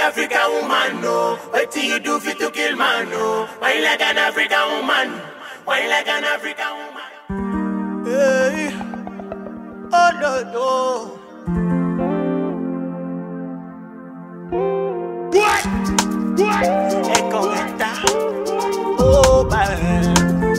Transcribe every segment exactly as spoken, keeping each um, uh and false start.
African woman, no. What do you do fit to kill man, no? Why like an African woman? Why like an African woman? Hey, oh no no. What? What? Echo oh man.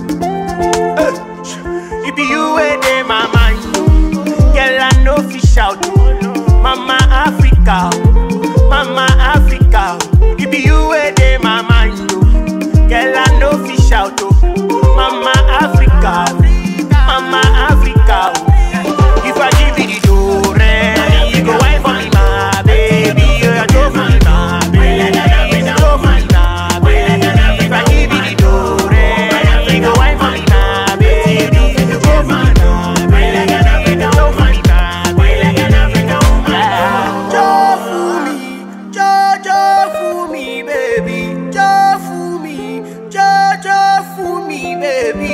Hey. It be you where they my mind. Girl I know fish out. Mama Africa. Mama Africa, it be you where they my mind, oh. Girl I know fish out, oh. Mama Africa, Mama Africa, oh. If I give you the door, eh, you go wine for me, my baby. You go for me, my baby. You go for me, my baby. If I give you the door, eh, you go wine for me, my baby. You go for me, my baby. You go for me, my baby. Joe for me. Jojo for me, baby. Jo for me, Jojo for me, baby.